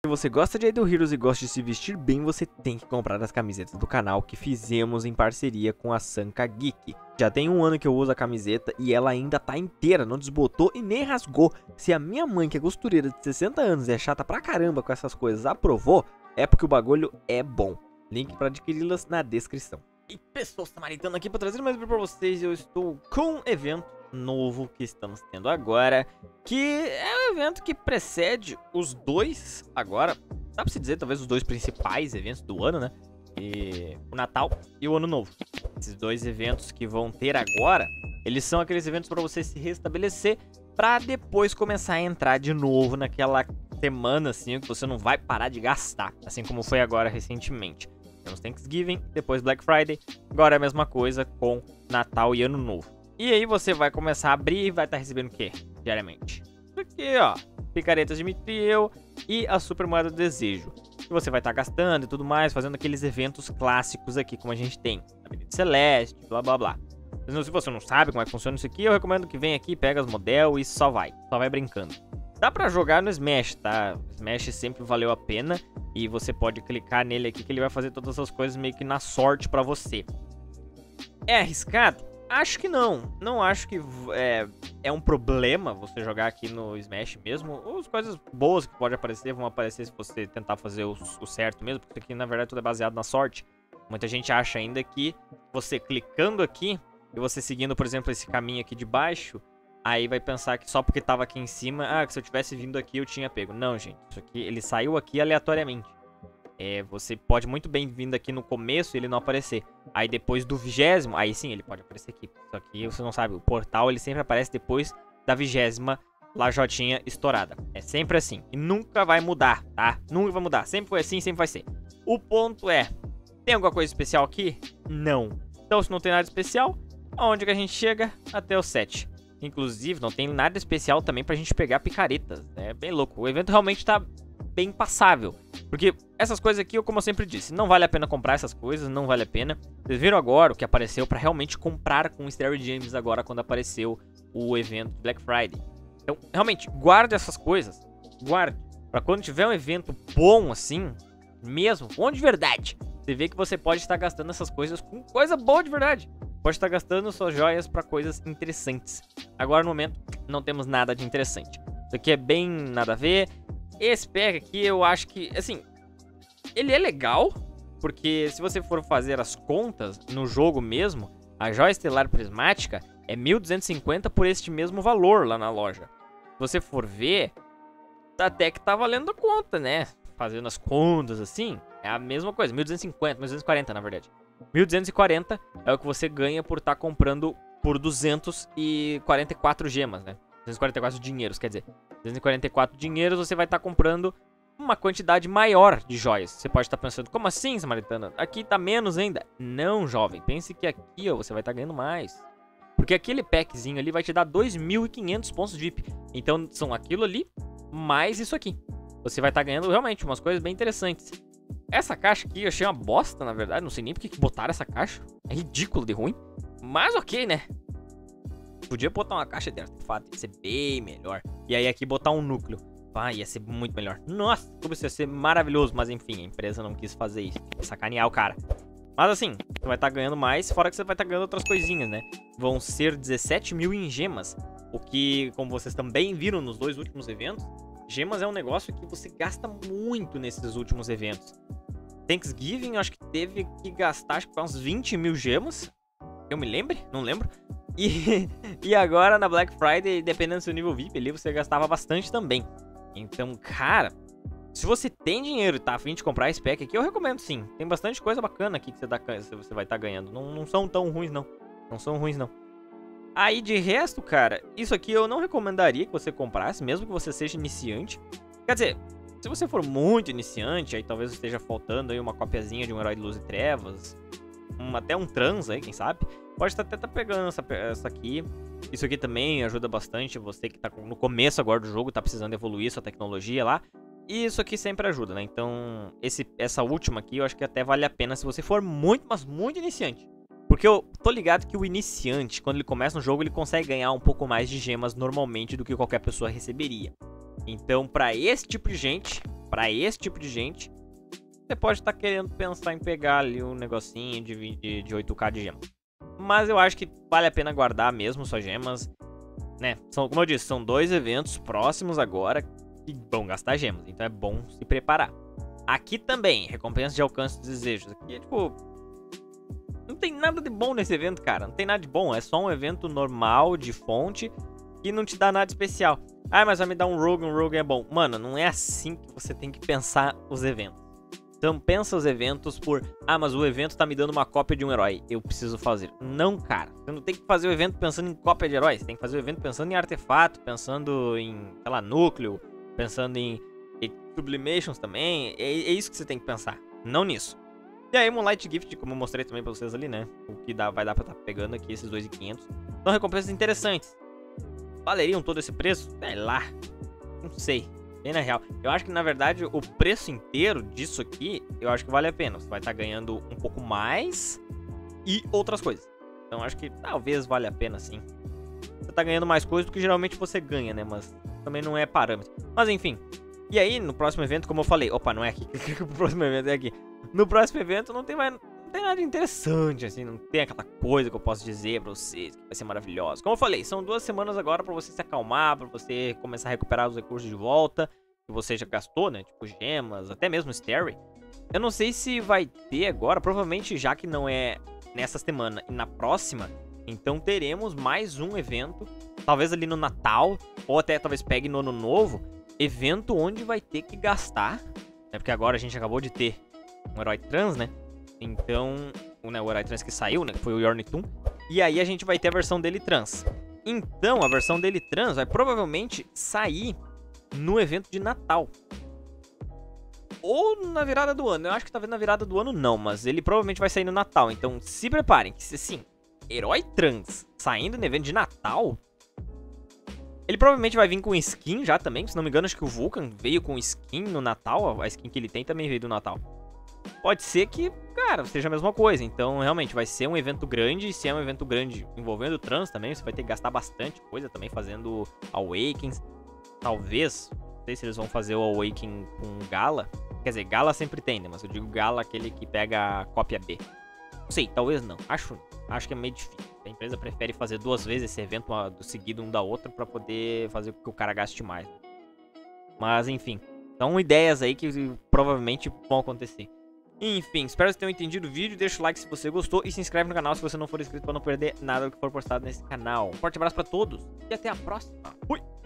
Se você gosta de Idle Heroes e gosta de se vestir bem, você tem que comprar as camisetas do canal que fizemos em parceria com a Sanka Geek. Já tem um ano que eu uso a camiseta e ela ainda tá inteira, não desbotou e nem rasgou. Se a minha mãe, que é costureira de 60 anos e é chata pra caramba com essas coisas, aprovou, é porque o bagulho é bom. Link pra adquiri-las na descrição. E pessoal, Samaritano aqui pra trazer mais vídeo pra vocês. Eu estou com um evento novo que estamos tendo agora, que é um evento que precede os dois, agora, dá pra se dizer, talvez os dois principais eventos do ano, né? E o Natal e o Ano Novo. Esses dois eventos que vão ter agora, eles são aqueles eventos para você se restabelecer, para depois começar a entrar de novo naquela semana, assim, que você não vai parar de gastar, assim como foi agora recentemente. Temos Thanksgiving, depois Black Friday, agora é a mesma coisa com Natal e Ano Novo. E aí você vai começar a abrir e vai estar recebendo o quê? Diariamente. Isso aqui, ó. Picaretas de Mithril e a Super Moeda do Desejo. Que você vai estar gastando e tudo mais, fazendo aqueles eventos clássicos aqui, como a gente tem. Avenida Celeste, blá blá blá. Mas se você não sabe como é que funciona isso aqui, eu recomendo que venha aqui, pega as model e só vai brincando. Dá pra jogar no Smash, tá? O Smash sempre valeu a pena. E você pode clicar nele aqui que ele vai fazer todas as coisas meio que na sorte pra você. É arriscado? Acho que não. Não acho que é um problema você jogar aqui no Smash mesmo. As coisas boas que podem aparecer vão aparecer se você tentar fazer o certo mesmo. Porque aqui, na verdade, tudo é baseado na sorte. Muita gente acha ainda que você clicando aqui e você seguindo, por exemplo, esse caminho aqui de baixo, aí vai pensar que só porque tava aqui em cima, que se eu tivesse vindo aqui eu tinha pego. Não, gente. Isso aqui, ele saiu aqui aleatoriamente. Você pode muito bem vir aqui no começo e ele não aparecer. Aí depois do 20º, aí sim ele pode aparecer aqui. Só que você não sabe, o portal ele sempre aparece depois da 20ª lajotinha estourada. É sempre assim. E nunca vai mudar, tá? Nunca vai mudar. Sempre foi assim, sempre vai ser. O ponto é, tem alguma coisa especial aqui? Não. Então se não tem nada especial, aonde que a gente chega? Até o 7. Inclusive não tem nada especial também pra gente pegar picaretas. É bem louco. O evento realmente tá bem passável. Porque essas coisas aqui, como eu sempre disse, não vale a pena comprar essas coisas, não vale a pena. Vocês viram agora o que apareceu pra realmente comprar com o Starry James agora quando apareceu o evento Black Friday. Então, realmente, guarde essas coisas. Guarde. Pra quando tiver um evento bom assim, mesmo, bom de verdade, você vê que você pode estar gastando essas coisas com coisa boa de verdade. Pode estar gastando suas joias pra coisas interessantes. Agora, no momento, não temos nada de interessante. Isso aqui é bem nada a ver. Esse pack aqui eu acho que, assim, ele é legal, porque se você for fazer as contas no jogo mesmo, a joia estelar prismática é 1.250 por este mesmo valor lá na loja. Se você for ver, até que tá valendo a conta, né? Fazendo as contas assim, é a mesma coisa, 1.250, 1.240 na verdade. 1.240 é o que você ganha por estar comprando por 244 gemas, né? 244 dinheiros, quer dizer, 244 dinheiros você vai estar comprando uma quantidade maior de joias. Você pode estar pensando, como assim, Samaritana? Aqui tá menos ainda. Não, jovem, pense que aqui, ó, você vai estar ganhando mais. Porque aquele packzinho ali vai te dar 2.500 pontos VIP. Então são aquilo ali, mais isso aqui. Você vai estar ganhando realmente umas coisas bem interessantes. Essa caixa aqui eu achei uma bosta, na verdade. Não sei nem porque que botaram essa caixa. É ridículo de ruim. Mas ok, né? Podia botar uma caixa dessa, de fato, ia ser bem melhor. E aí aqui botar um núcleo. Ia ser muito melhor. Nossa, como isso ia ser maravilhoso. Mas enfim, a empresa não quis fazer isso. Sacanear o cara. Mas assim, você vai estar ganhando mais, fora que você vai estar ganhando outras coisinhas, né? Vão ser 17 mil em gemas. O que, como vocês também viram nos dois últimos eventos, gemas é um negócio que você gasta muito nesses últimos eventos. Thanksgiving, eu acho que teve que gastar acho que uns 20 mil gemas. Eu me lembre? Não lembro. E agora na Black Friday, dependendo do seu nível VIP ali, você gastava bastante também. Então, cara, se você tem dinheiro e tá a fim de comprar esse pack aqui, eu recomendo sim. Tem bastante coisa bacana aqui que você vai estar ganhando. Não são tão ruins, não. Não são ruins, não. Aí, de resto, cara, isso aqui eu não recomendaria que você comprasse, mesmo que você seja iniciante. Quer dizer, se você for muito iniciante, aí talvez esteja faltando aí uma copiazinha de um Herói de Luz e Trevas. Até um trans aí, quem sabe. Pode até estar pegando essa aqui. Isso aqui também ajuda bastante você que tá no começo agora do jogo, tá precisando evoluir sua tecnologia lá. E isso aqui sempre ajuda, né? Então, essa última aqui eu acho que até vale a pena se você for muito, mas muito iniciante. Porque eu tô ligado que o iniciante, quando ele começa no jogo, ele consegue ganhar um pouco mais de gemas normalmente do que qualquer pessoa receberia. Então, pra esse tipo de gente, pra esse tipo de gente, você pode estar querendo pensar em pegar ali um negocinho de 8k de gemas. Mas eu acho que vale a pena guardar mesmo suas gemas, né? Como eu disse, são 2 eventos próximos agora que vão gastar gemas, então é bom se preparar. Aqui também, recompensa de alcance dos desejos. Aqui é tipo... não tem nada de bom nesse evento, cara. Não tem nada de bom, é só um evento normal de fonte que não te dá nada especial. Ah, mas vai me dar um Rogue é bom. Mano, não é assim que você tem que pensar os eventos. Então pensa os eventos por... ah, mas o evento tá me dando uma cópia de um herói, eu preciso fazer. Não, cara. Você não tem que fazer o evento pensando em cópia de heróis. Você tem que fazer o evento pensando em artefato, pensando em, sei lá, núcleo, pensando em sublimations também. É isso que você tem que pensar, não nisso. E aí, Moonlight Gift, como eu mostrei também pra vocês ali, né? O que vai dar pra estar pegando aqui, esses 2.500. São recompensas interessantes. Valeriam todo esse preço? Sei lá. Não sei. Bem na real. Eu acho que, na verdade, o preço inteiro disso aqui, eu acho que vale a pena. Você vai estar ganhando um pouco mais e outras coisas. Então, acho que talvez valha a pena, sim. Você tá ganhando mais coisas do que geralmente você ganha, né? Mas também não é parâmetro. Mas, enfim. E aí, no próximo evento, como eu falei... opa, não é aqui. O próximo evento é aqui. No próximo evento não tem nada interessante, assim, não tem aquela coisa que eu posso dizer pra vocês que vai ser maravilhosa. Como eu falei, são 2 semanas agora pra você se acalmar, pra você começar a recuperar os recursos de volta, que você já gastou, né, tipo gemas, até mesmo Starry. Eu não sei se vai ter agora, provavelmente já que não é nessa semana e na próxima, então teremos mais um evento, talvez ali no Natal, ou até talvez pegue no Ano Novo, evento onde vai ter que gastar, né, porque agora a gente acabou de ter um herói trans, né? Então, o herói trans que saiu, né? Que foi o Yornitun. E aí a gente vai ter a versão dele trans. Então, a versão dele trans vai provavelmente sair no evento de Natal. Ou na virada do ano. Eu acho que talvez na virada do ano não, mas ele provavelmente vai sair no Natal. Então, se preparem. Que, assim, herói trans saindo no evento de Natal... ele provavelmente vai vir com skin já também. Se não me engano, acho que o Vulcan veio com skin no Natal. A skin que ele tem também veio do Natal. Pode ser que, cara, seja a mesma coisa. Então, realmente, vai ser um evento grande. Se é um evento grande envolvendo trans também, você vai ter que gastar bastante coisa também fazendo Awakens. Talvez, não sei se eles vão fazer o Awaken com Gala. Quer dizer, Gala sempre tem, né? Mas eu digo Gala, aquele que pega a cópia B. Não sei, talvez não. Acho que é meio difícil. A empresa prefere fazer 2 vezes esse evento seguido um da outra pra poder fazer com que o cara gaste mais. Mas, enfim. São ideias aí que provavelmente vão acontecer. Enfim, espero que vocês tenham entendido o vídeo. Deixa o like se você gostou e se inscreve no canal se você não for inscrito para não perder nada do que for postado nesse canal. Um forte abraço para todos e até a próxima. Fui!